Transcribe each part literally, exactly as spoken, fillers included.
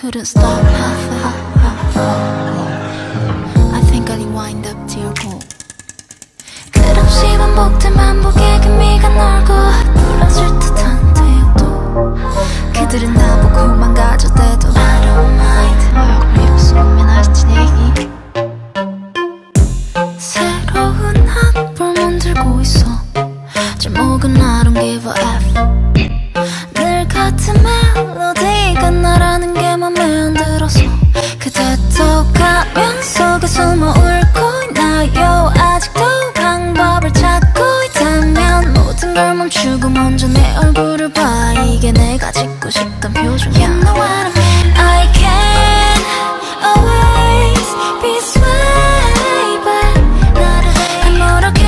couldn't stop. I think I rewind up to your goal. 끝없이 반복된 반복의 금미가 놀고 불안술 듯한 태엽도 그들은 나보고만 가져대도 I don't mind. 왜 웃으면 아시지? 새로운 한볼 만들고 있어. 제목은 I don't give a F. 늘 같은 멜로디가 나라는 게 맘에 안 들어서 그대도 가면 속에 숨어 울고 있나요? 아직도 방법을 찾고 있다면 모든 걸 멈추고 먼저 내 얼굴을 봐. 이게 내가 짓고 싶던 표정이야. You know what I mean? I can't always be swayed by 나를 아무렇게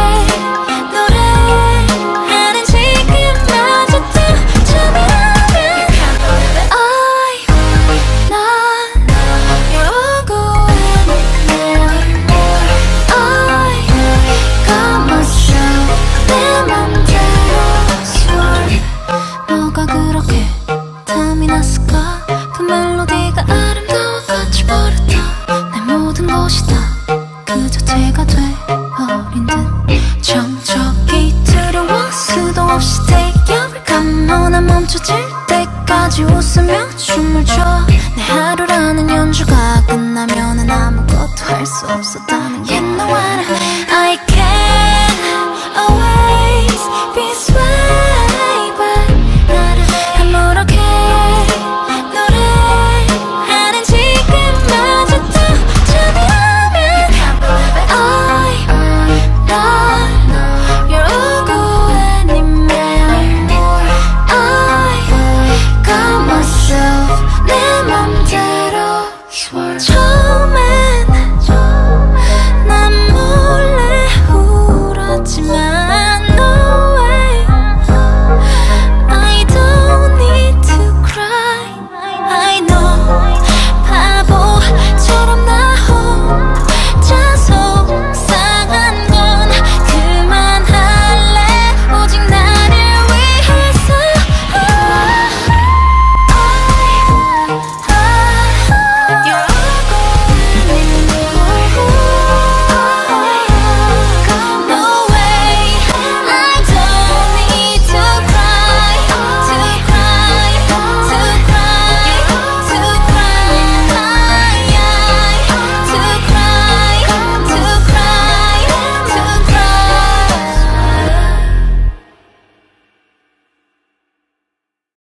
노래하는 지금마저도 잠이라면 I'm not your Goeun anymore. I got myself 내 맘대로 swore. 뭐가 그렇게 탐이 났을까? 그 멜로디가 아름다워 빠져버렸다. 내 모든 것이 다 그저 죄가 돼버린 듯 정적이 두려워 수도 없이 태엽을 감어 난 멈춰질 때까지 웃으며 춤을 춰. 내 하루라는 연주가 끝나면은 아무것도 할 수 없었다는 게 You know what I